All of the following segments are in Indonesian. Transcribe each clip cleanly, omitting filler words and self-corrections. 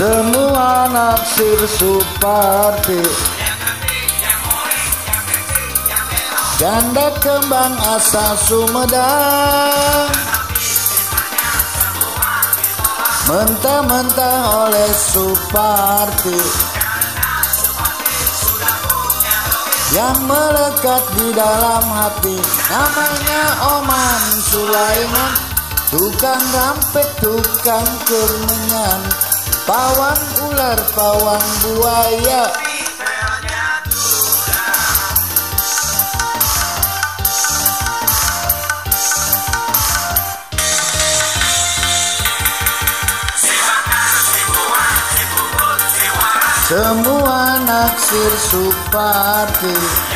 Semua naksir Suparti, janda kembang asal Sumedang, mentah-mentah oleh Suparti, yang melekat di dalam hati. Namanya Oman Sulaiman, tukang rampet, tukang kemenyan, pawang ular, pawang buaya. Semua naksir Suparti,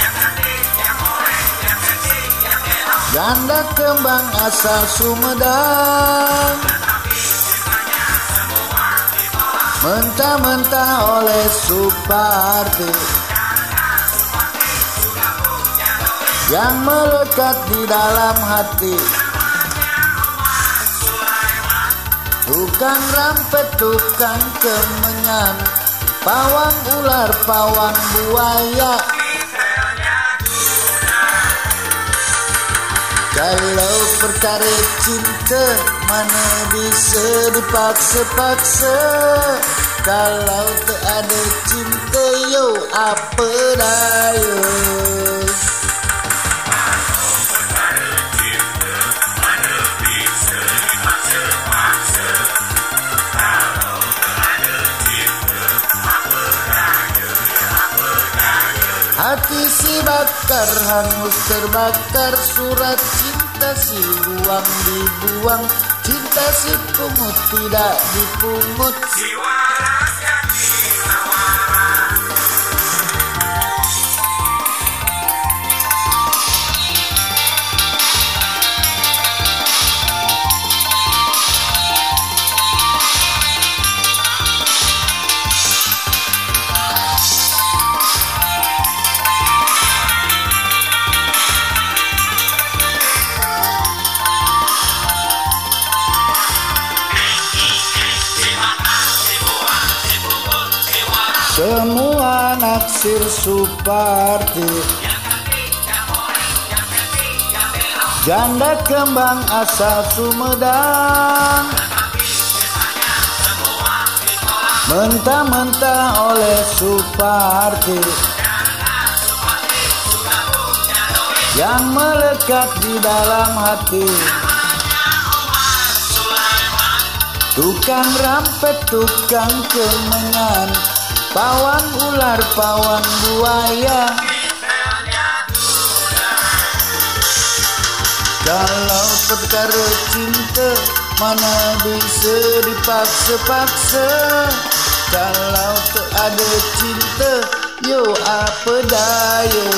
janda kembang asal Sumedang, mentah-mentah oleh Suparti, yang melekat di dalam hati. Tukang rampet, tukang kemenyan, pawang ular, pawang buaya. Kalau perkara cinta mana bisa dipaksa-paksa. Kalau tak ada cinta, yo apa daya. Hati si bakar, hangus terbakar, surat cinta si buang dibuang, cinta si pungut tidak dipungut. Si waras yang disawaran. Semua naksir Suparti, janda kembang asal Sumedang, mentah-mentah oleh Suparti, yang melekat di dalam hati. Tukang rampet, tukang kemenyan, pawang ular, pawang buaya. Kalau perkara cinta mana bisa dipaksa-paksa. Kalau tak ada cinta, yo apa daya.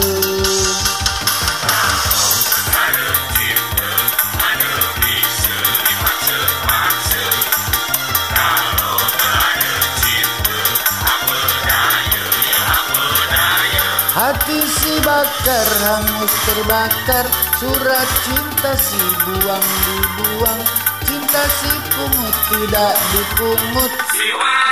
Hati si bakar, hangus terbakar, surat cinta si buang dibuang, cinta si pungut tidak dipungut.